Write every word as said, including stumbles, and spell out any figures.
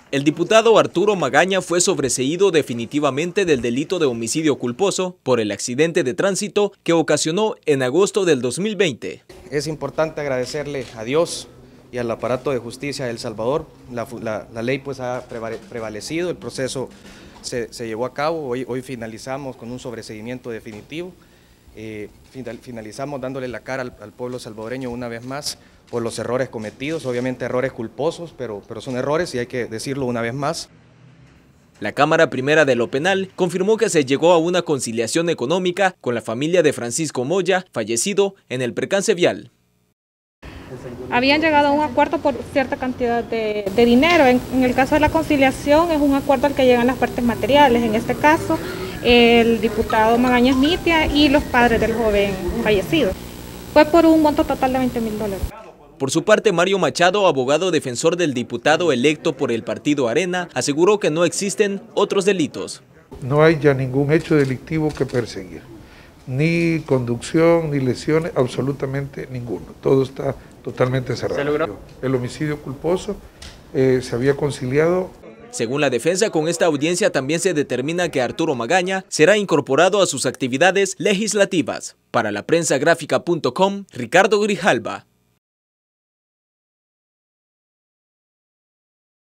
El diputado Arturo Magaña fue sobreseído definitivamente del delito de homicidio culposo por el accidente de tránsito que ocasionó en agosto del dos mil veinte. Es importante agradecerle a Dios y al aparato de justicia de El Salvador. La, la, la ley pues ha prevalecido, el proceso se, se llevó a cabo, hoy, hoy finalizamos con un sobreseimiento definitivo, eh, final, finalizamos dándole la cara al, al pueblo salvadoreño una vez más por los errores cometidos, obviamente errores culposos, pero, pero son errores y hay que decirlo una vez más. La Cámara Primera de lo Penal confirmó que se llegó a una conciliación económica con la familia de Francisco Moya, fallecido en el percance vial. Habían llegado a un acuerdo por cierta cantidad de, de dinero. En, en el caso de la conciliación es un acuerdo al que llegan las partes materiales, en este caso el diputado Magaña Mitia y los padres del joven fallecido. Fue por un monto total de veinte mil dólares. Por su parte, Mario Machado, abogado defensor del diputado electo por el partido Arena, aseguró que no existen otros delitos. No hay ya ningún hecho delictivo que perseguir, ni conducción, ni lesiones, absolutamente ninguno. Todo está totalmente cerrado. ¿Se logró? El homicidio culposo eh, se había conciliado. Según la defensa, con esta audiencia también se determina que Arturo Magaña será incorporado a sus actividades legislativas. Para la prensa gráfica punto com, Ricardo Grijalva.